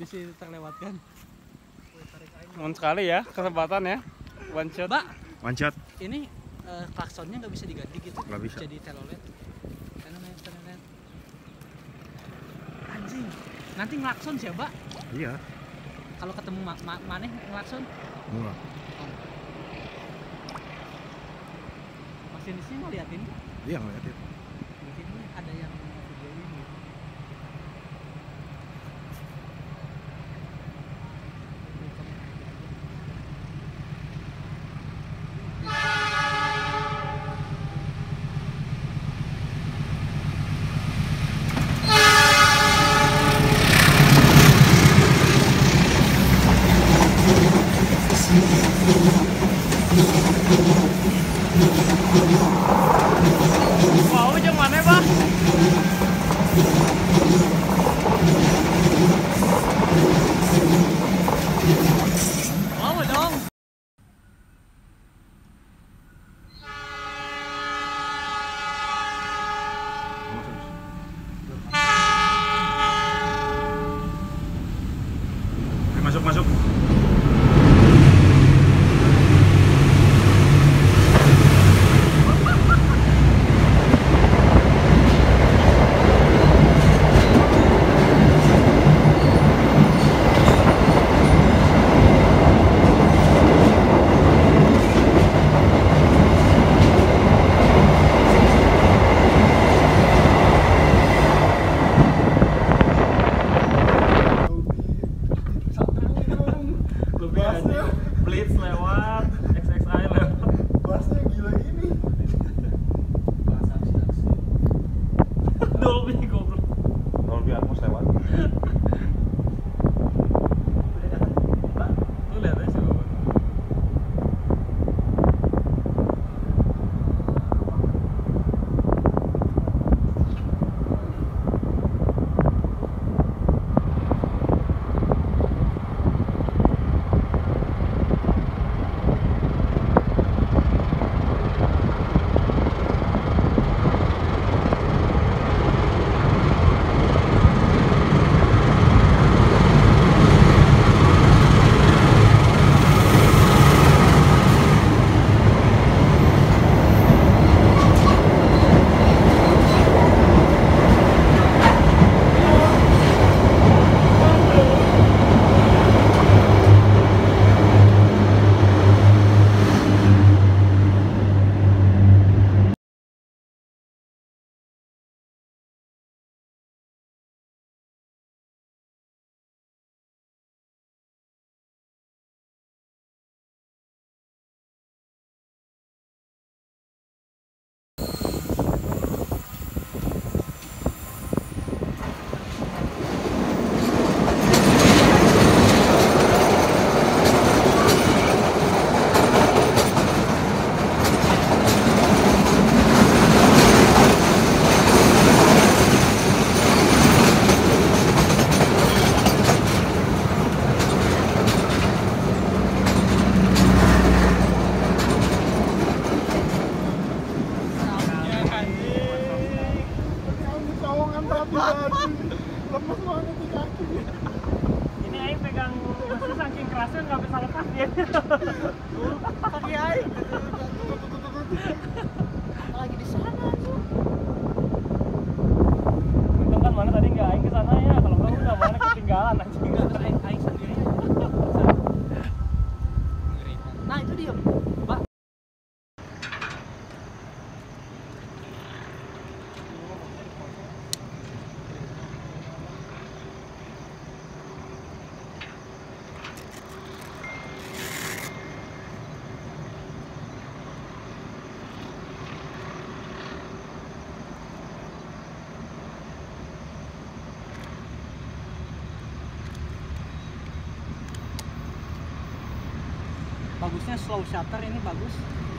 Bisa terlewatkan. Mohon sekali ya kesempatan ya. One shot. Mbak, One shot. ini klaksonnya nggak bisa diganti gitu? Nggak bisa. Jadi telolet. Telolet. Anjing. Nanti ngelakson siapa? Iya. Kalau ketemu maneh ngelakson? Enggak. Masih di sini mau liatin? Iya ngeliatin. Di sini ada yang videoin gitu. Mau jeung mana, Pak? Mau dong. Masuk. Blitz lewat, XXI lewat. Bassnya gila ini. Dolby goblok. Dolby Atmos lewat. Lu lihat aja sih, Bapak. Lepas banget di kaki. Ini aing pegang mesin saking kerasnya nggak bisa lepas dia. Kaki aing. Lagi di sana tuh. Untung kan mana tadi nggak aing ke sana ya. Kalau nggak udah mana ketinggalan anjing. Aing sendiri. Nah, itu dia, Pak. Bagusnya slow shutter ini bagus.